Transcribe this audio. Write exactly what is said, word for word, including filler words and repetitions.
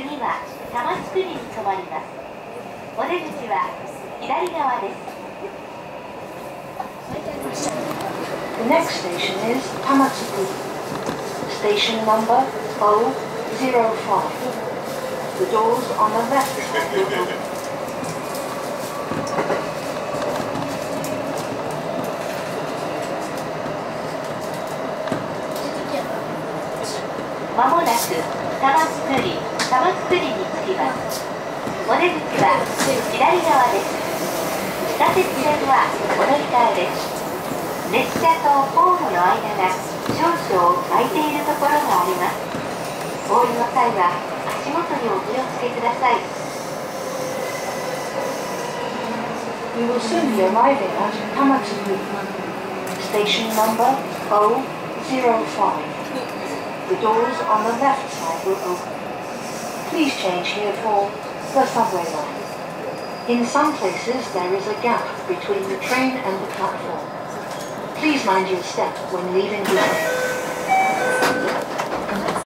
次は玉造に停まります。お出口は左側です。 The next station is Tamatsukuri. Station number zero zero five. The doors on the left side will open. まもなく玉造玉造に着きます。お出口は左側です。地下鉄線はお乗り換えです。列車とホームの間が少々空いているところがあります。お降りの際は足元にお気をつけください。 We will soon be arriving at Tamatsukuri. Station number zero zero five. The doors on the left side will open. Please change here for the subway line. In some places there is a gap between the train and the platform. Please mind your step when leaving the train.